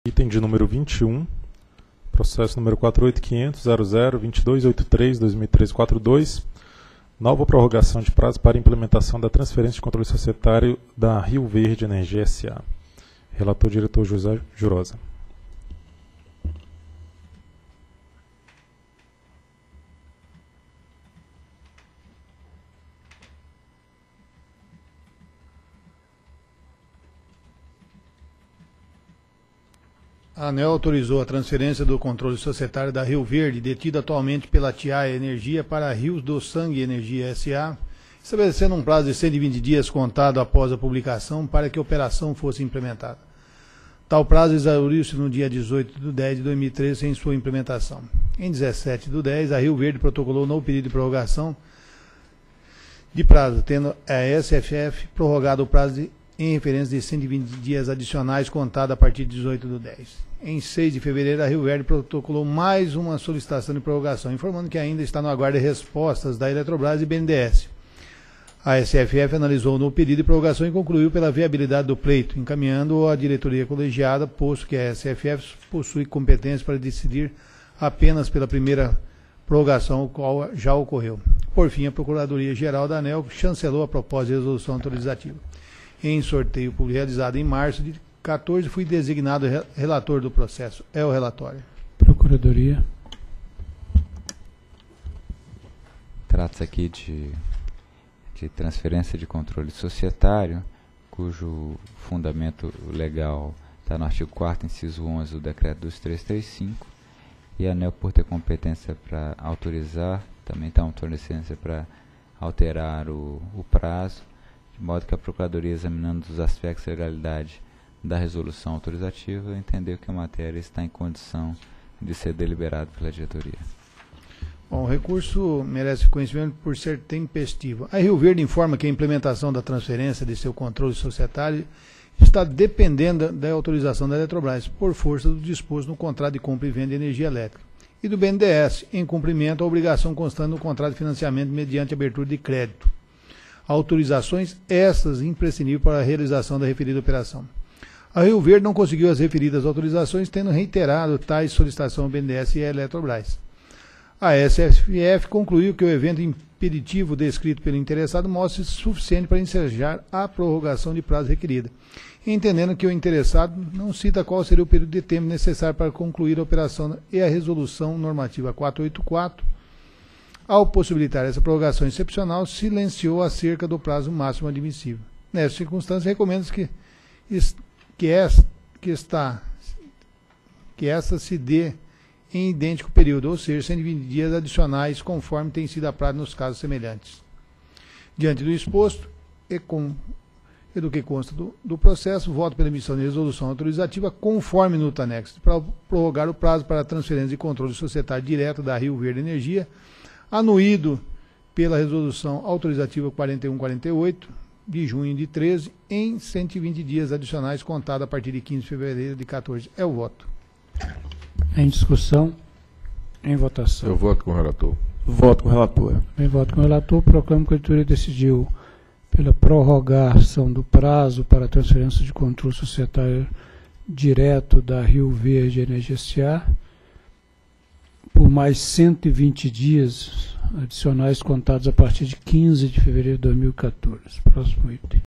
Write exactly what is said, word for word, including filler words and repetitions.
Item de número vinte e um, processo número quatro oito quinhentos ponto zero zero vinte e dois oitenta e três barra dois mil e treze quarenta e dois, nova prorrogação de prazo para implementação da transferência de controle societário da Rio Verde Energia S A Relator, diretor José Jurosa. A ANEEL autorizou a transferência do controle societário da Rio Verde, detida atualmente pela T I A Energia, para a Rios do Sangue Energia S A, estabelecendo um prazo de cento e vinte dias contado após a publicação para que a operação fosse implementada. Tal prazo exauriu-se no dia dezoito de dez de dois mil e treze em sua implementação. Em dezessete de dez, a Rio Verde protocolou novo pedido de prorrogação de prazo, tendo a S F F prorrogado o prazo de em referência de cento e vinte dias adicionais contado a partir de dezoito de dez. Em seis de fevereiro, a Rio Verde protocolou mais uma solicitação de prorrogação, informando que ainda está no aguardo de respostas da Eletrobras e B N D E S. A S F F analisou o novo pedido de prorrogação e concluiu pela viabilidade do pleito, encaminhando-o à diretoria colegiada, posto que a S F F possui competência para decidir apenas pela primeira prorrogação, o qual já ocorreu. Por fim, a Procuradoria-Geral da ANEEL chancelou a proposta de resolução autorizativa. Em sorteio público realizado em março de quatorze, fui designado relator do processo. É o relatório. Procuradoria. Trata-se aqui de, de transferência de controle societário, cujo fundamento legal está no artigo quarto, inciso onze do Decreto dois mil trezentos e trinta e cinco, e a ANEEL, por ter competência para autorizar, também tem autoridade para alterar o, o prazo, de modo que a Procuradoria, examinando os aspectos de legalidade da resolução autorizativa, entendeu que a matéria está em condição de ser deliberada pela diretoria. Bom, o recurso merece conhecimento por ser tempestivo. A Rio Verde informa que a implementação da transferência de seu controle societário está dependendo da autorização da Eletrobras, por força do disposto no contrato de compra e venda de energia elétrica, e do B N D E S, em cumprimento à obrigação constante no contrato de financiamento mediante abertura de crédito. Autorizações essas imprescindíveis para a realização da referida operação. A Rio Verde não conseguiu as referidas autorizações, tendo reiterado tais solicitações ao B N D E S e à Eletrobras. A S F F concluiu que o evento impeditivo descrito pelo interessado mostra suficiente para ensejar a prorrogação de prazo requerida, entendendo que o interessado não cita qual seria o período de tempo necessário para concluir a operação e a resolução normativa quatrocentos e oitenta e quatro, ao possibilitar essa prorrogação excepcional, silenciou acerca do prazo máximo admissível. Nessas circunstâncias, recomendo que, que, esta, que, está, que essa se dê em idêntico período, ou seja, cento e vinte dias adicionais, conforme tem sido a prática nos casos semelhantes. Diante do exposto, e, com, e do que consta do, do processo, voto pela emissão de resolução autorizativa conforme no anexo, para prorrogar o prazo para a transferência de controle societário direto da Rio Verde Energia, anuído pela resolução autorizativa quarenta e um quarenta e oito, de junho de treze, em cento e vinte dias adicionais, contado a partir de quinze de fevereiro de quatorze. É o voto. Em discussão, em votação. Eu voto com o relator. Voto com o relator. Em voto com o relator, proclamo que a diretoria decidiu pela prorrogação do prazo para a transferência de controle societário direto da Rio Verde Energia S A por mais cento e vinte dias adicionais contados a partir de quinze de fevereiro de dois mil e quatorze. Próximo item.